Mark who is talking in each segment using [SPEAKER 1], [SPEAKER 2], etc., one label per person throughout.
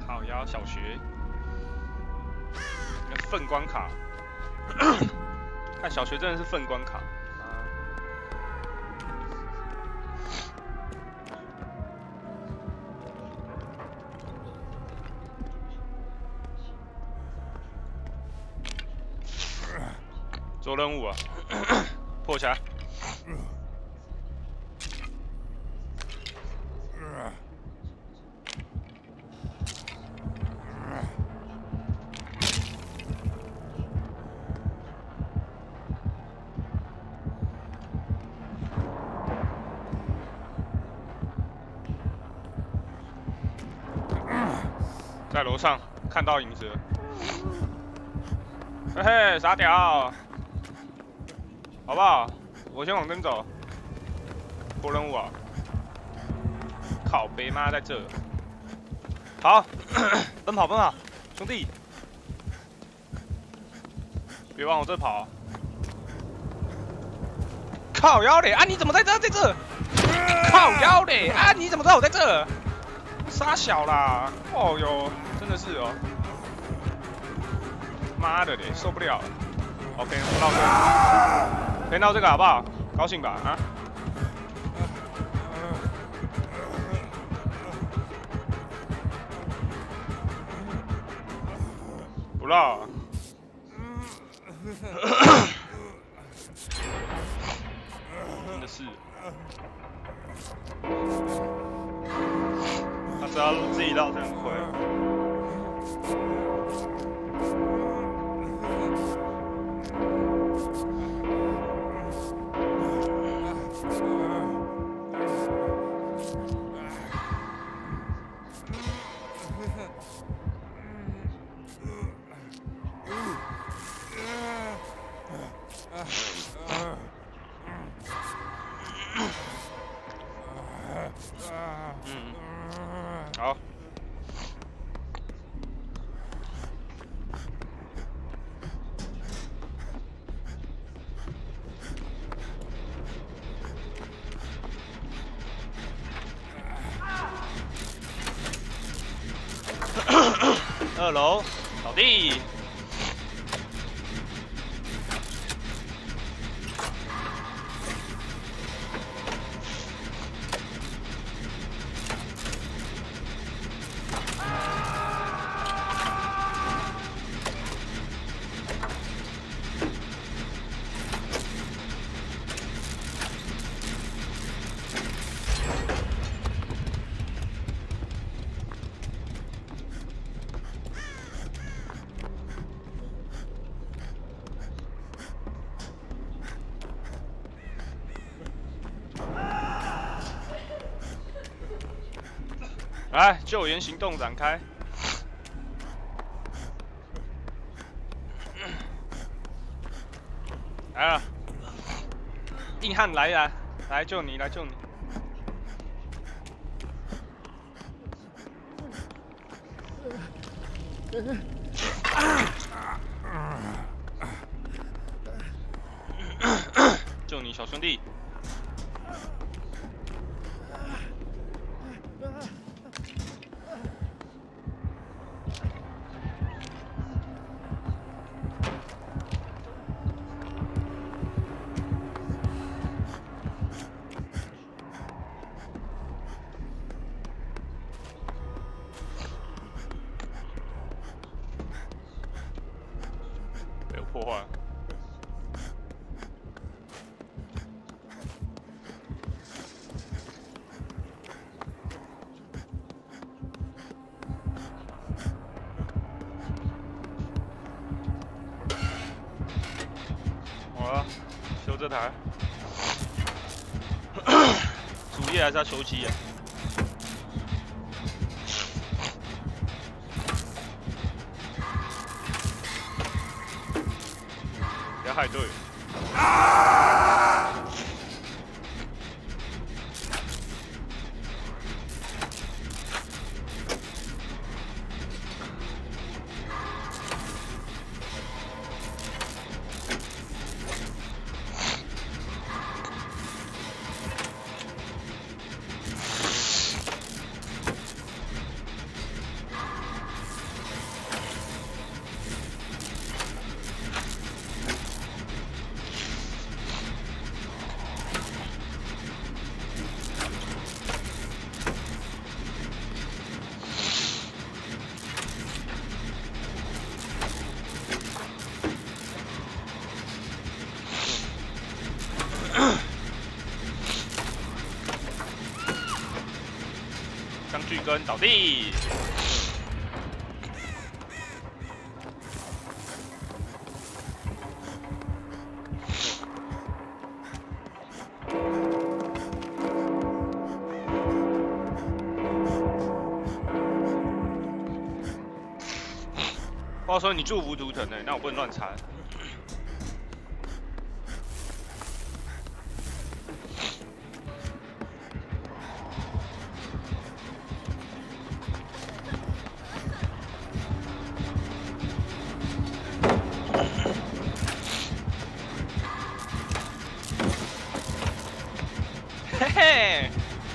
[SPEAKER 1] 靠腰小学，粪关卡，看小学真的是粪关卡。 做任务啊，破起来！在楼上看到影子了，嘿嘿，傻屌！ 好不好？我先往这边走。破任务啊！靠北妈在这。好，奔跑奔跑，兄弟！别往我这跑、啊。靠腰嘞！啊，你怎么在这？在这？靠腰嘞！啊，你怎么知道我在这？傻小啦！哦哟，真的是哦。妈的嘞，受不了了。OK， 我到这。 骗到这个好不好？高兴吧啊！不绕。真的是。他只要自己绕才很快。 好。2楼，扫地。来，救援行动展开。来了，硬汉来了，来救你，来救你。救你，小兄弟。 破坏。好了，修这台。主业还是要修机啊。不要害队友。 根倒地。话说你祝福图腾呢，那我不能乱插。嘿嘿。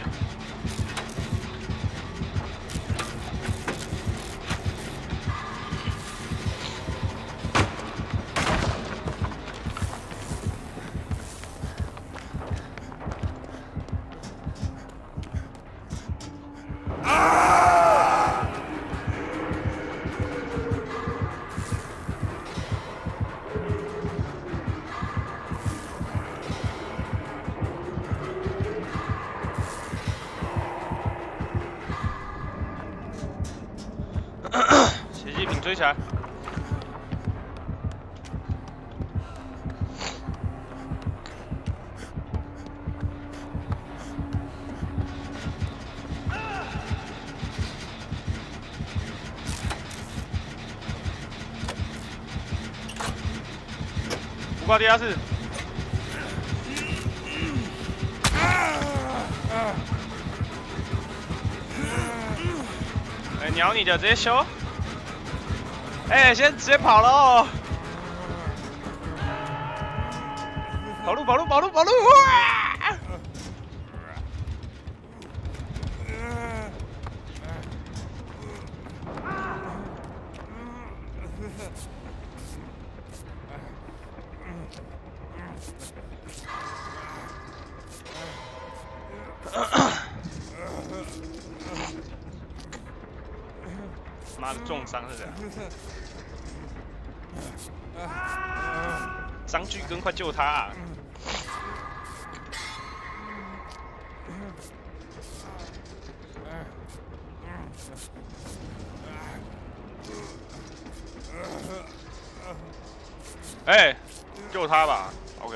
[SPEAKER 1] 血迹品追起来！不挂地下室。哎，鸟你的直接修！ 哎，先直接跑了哦！跑路，跑路，跑路，跑路！哇！妈的，重伤是这样。 张巨根，快救他、啊！哎，救他吧 ！OK。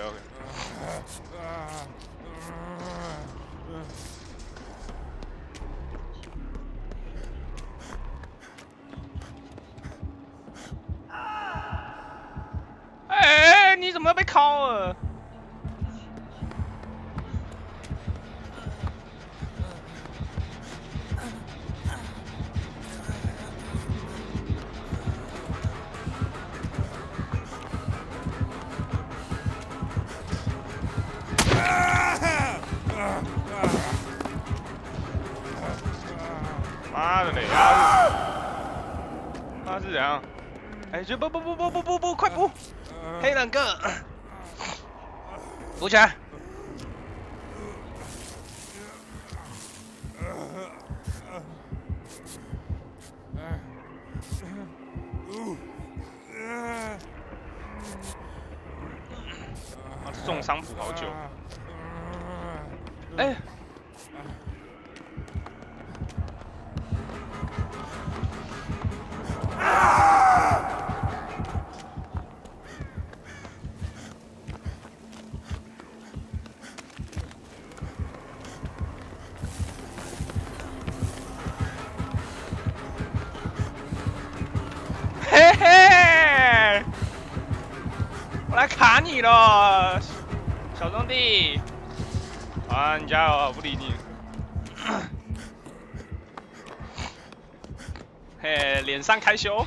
[SPEAKER 1] 哎，你怎么被铐了？妈的嘞！他是怎样？哎，就不，快补！黑人哥，补起来！啊，重伤补好久。哎。 嘿嘿，我来卡你了，小兄弟。啊，你加油，不理你。嘿，脸上开修。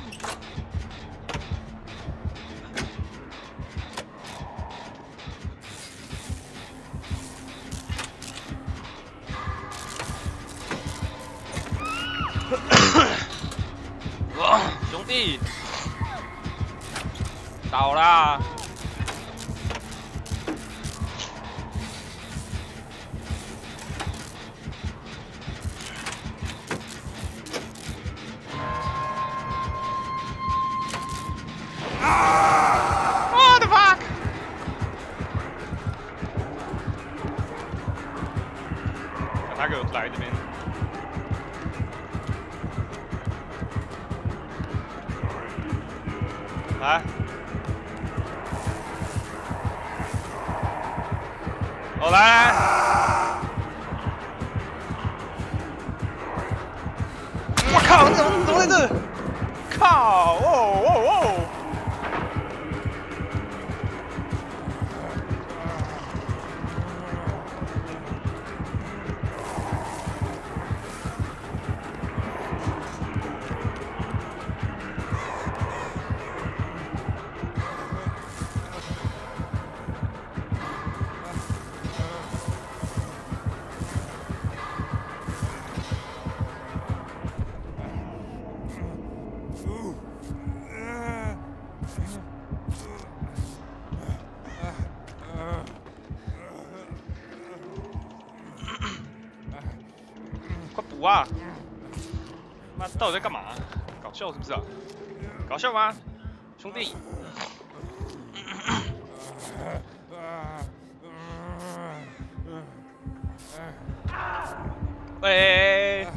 [SPEAKER 1] 兄弟，倒啦！What the fuck！ 他给我来这边。 来，哦来，我靠，你怎么在这？靠！哦！快补啊！妈，到底在干嘛？搞笑是不是啊？搞笑吗，兄弟？喂！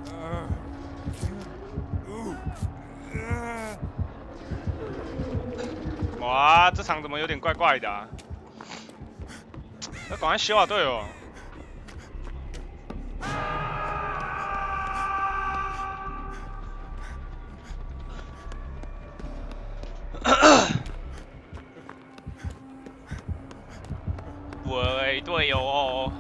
[SPEAKER 1] 哇，这场怎么有点怪怪的啊？要赶快修啊，队友！喂，队友哦！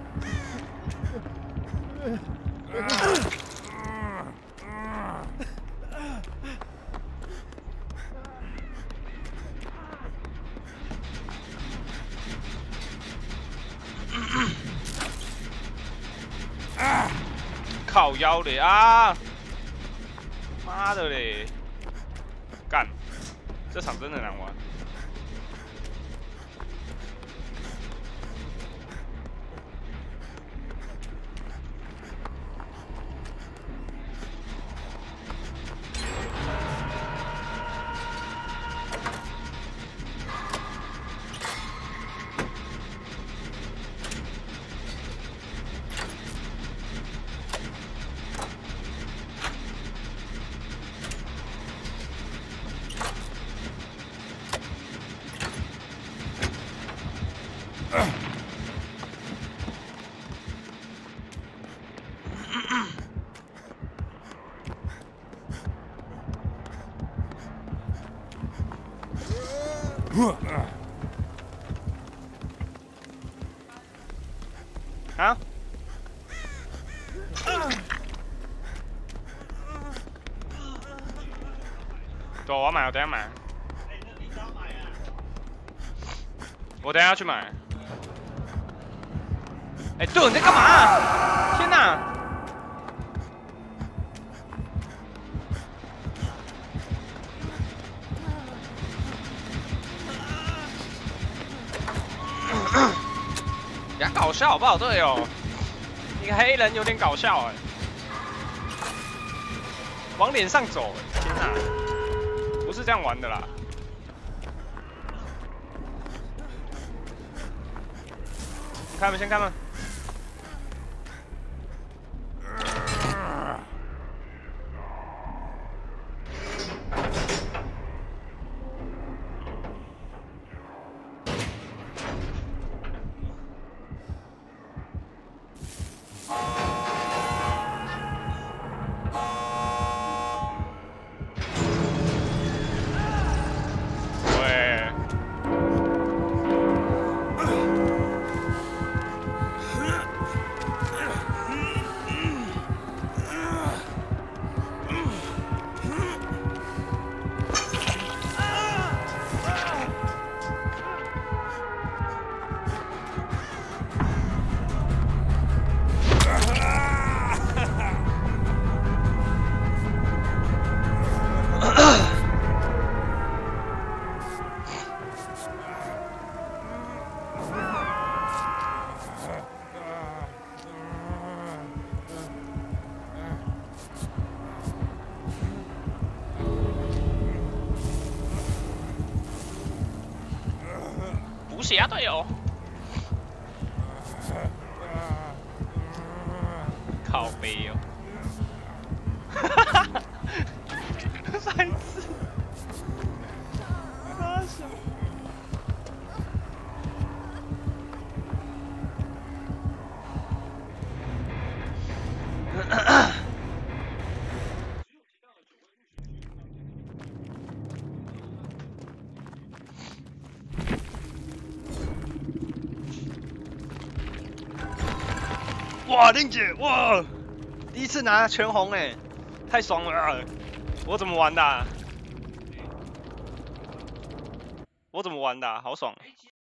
[SPEAKER 1] 靠腰嘞啊！妈的嘞！干，这场真的难玩。啊？对，我要买，我等下买。我等下要去买。哎，队友你在干嘛？天哪！比较搞笑好不好，队友？你个黑人有点搞笑哎，往脸上走，天哪！不是这样玩的啦。开门，先开门。补血啊，队友！靠背哦，哈哈哈，再一次。 哇，令姐，哇，第一次拿全红哎，太爽了！我怎么玩的、啊？我怎么玩的、啊？好爽！